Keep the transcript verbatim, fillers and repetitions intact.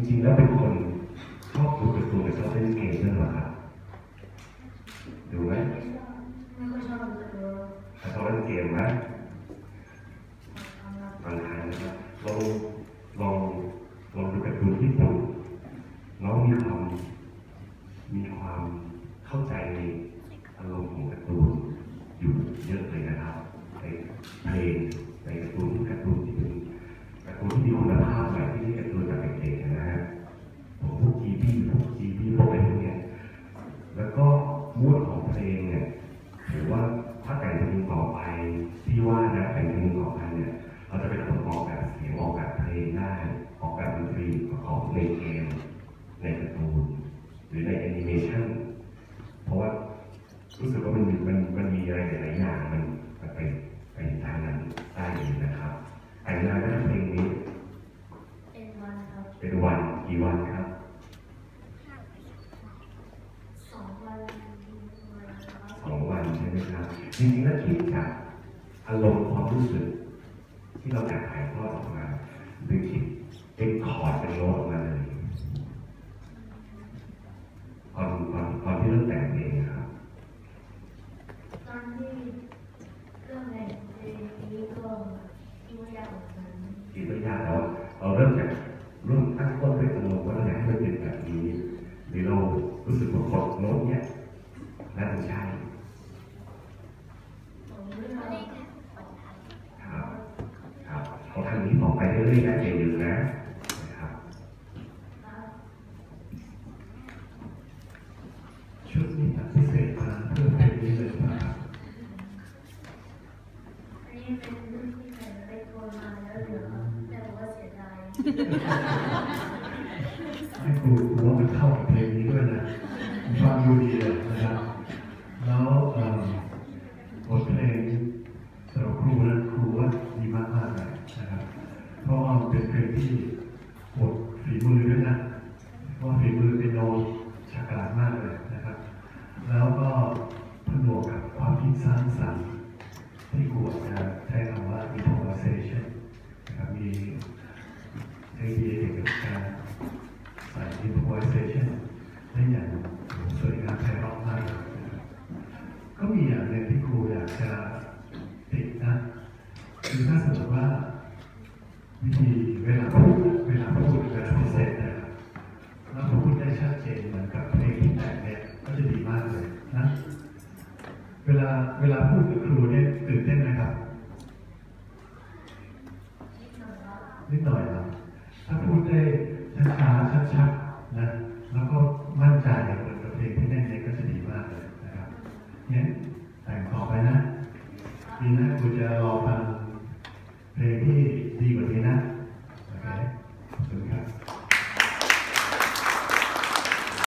ริงๆแล้วเป็นคนชอบดูการ์ตูนหรือชอบเล่นเกมด้วยหรอครับดูไหมไม่ค่อยชอบดูการ์ตูนชอบเล่นเกมไหมบางครั้งนะครับลองลองลองดูการ์ตูนญี่ปุ่นน้องมีความมีความเข้าใจในอารมณ์ของการ์ตูนอยู่เยอะเลยนะครับในเพลงในการ์ตูนที่การ์ตูนที่เป็นการ์ตูนที่มีคุณภาพหน่อยที่การ์ตูนแบบเด็กๆนะฮะผมพวกจีบีพวกจีบีพวกอะไรพวกนี้แล้วก็มูดของเพลงเนี่ยถือว่าถ้าแต่งเพลงต่อไปพี่ว่านะแต่งเพลงต่อไปเนี่ยเราจะเป็นคนออกแบบเสียงออกแบบเพลงได้ออกแบบดนตรีของในเกมในการ์ตูนหรือในแอนิเมชันเพราะว่ารู้สึกว่ามันมันมันมีอะไรหลายอย่างมันมันไปไปทางนั้นได้เลยนะครับแต่งงานด้วยเพลงนี้เป็นวันครับเป็นวันกี่วันครับสองวันสองวันใช่ไหมครับจริงๆแล้วคิดจากอารมณ์ความรู้สึกที่เราอยากถ่ายทอดออกมาหรือคิดเป็นคอร์ดเป็นโน้ตออกมาเลยตอนตอนตอนที่เริ่มแต่งเองครับตอนที่เริ่มแต่งเพลงนี้ก็คิดว่ายากเหมือนกันคิดว่ายากแล้วเราเริ่มจากเริ่มตั้งต้นด้วยอารมณ์ว่าเราอยากให้มันเป็นแบบนี้หรือเรารู้สึกว่ากดโน้ตเนี่ยน่าจะใช่ครับครับเพราะทางนี้ต่อไปเรื่อยๆได้เรื่อยๆนะนะครับชุดนี้พิเศษมาเพื่อเพลงนี้เลยนะครับอันนี้เป็นรุ่นที่แต่งไปโกนมาแล้วเหลือแต่บอกว่าเสียดายให้ครูรู้ว่ามันเข้ากับเพลงนี้ด้วยนะฟังดูดีเลยนะครับแล้วบทเพลงสำหรับครูนะครูว่าดีมากๆเลยนะครับเพราะว่าเป็นเพลงที่บทฝีมือด้วยนะเพราะฝีมือเป็นโนฉกาจมากเลยนะครับแล้วก็ผนวกกับความคิดสร้างสรรค์ที่ครูจะใช้คำว่า improvisation นะครับมีไอเดียเกี่ยวกับ